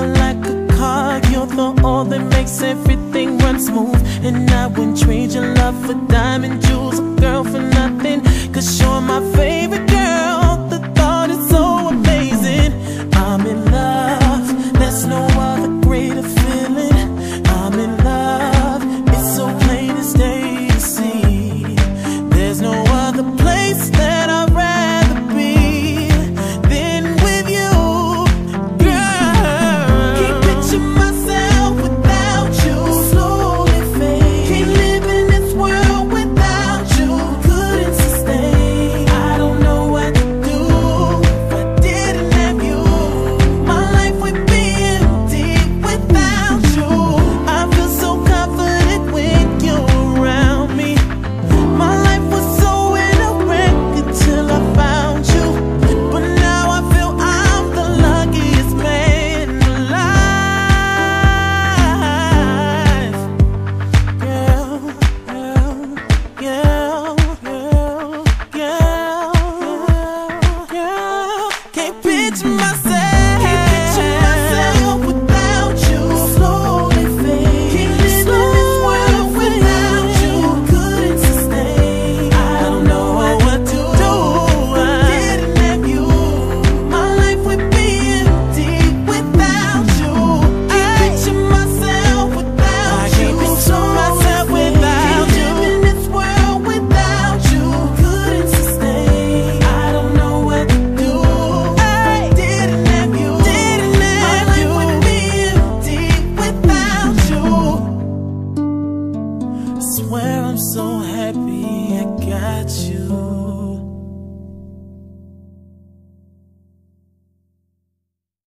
like a car, you're the oil that makes everything run smooth. And I wouldn't trade your love for diamond jewels, girl, for nothing. Cause you're my favorite girl, the thought is so amazing. I'm in love, there's no other greater feeling. I'm in love, it's so plain as day to see. There's no other place that I'd rather be than with you, girl. Can't picture myself without you, slowly fade. Can't live in this world without you, couldn't sustain. I don't know what to do if I didn't have you. My life would be empty without you. I feel so confident when you're around me. My life was so in a wreck until I found you. But now I feel I'm the luckiest man alive. Girl, girl, girl, girl, girl, girl. Can't picture myself without you, slowly fade. Can't live in this world without you, couldn't sustain. I don't know what to do if I didn't have you. My life would be empty without you. Can't picture myself without you. Can't picture myself without you. Can't live in this world without you, couldn't sustain. I don't know what to do if I didn't have you. My life would be empty without you. I swear I'm so happy